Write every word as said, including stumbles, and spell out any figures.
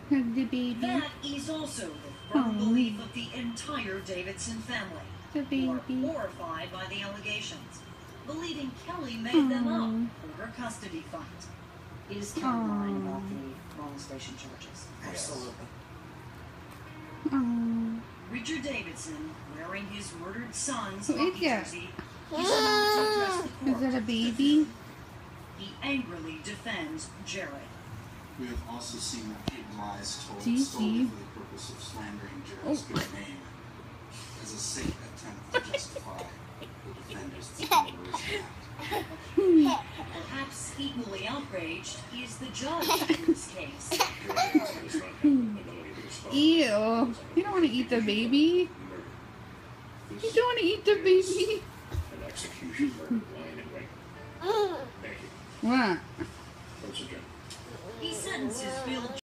Hug the baby. That is also the firm Aww. belief of the entire Davidson family, The who are baby. horrified by the allegations, believing Kelly made Aww. them up for her custody fight. Is Kelly lying about the molestation charges? Absolutely. Oh. Richard Davidson, wearing his murdered son's Who is hockey that? jersey, is about to address the Is court. that a baby? He angrily defends Jared. We have also seen repeated lies told Gigi. solely for the purpose of slandering Jared's Oh. good name as a safe attempt to justify the defenders' terrorist act. Perhaps equally outraged is the judge in this case. Ew. You don't want to eat the baby? You don't want to eat the baby? An execution murder lying in wait. Thank you. What? Once again. He sentences Bill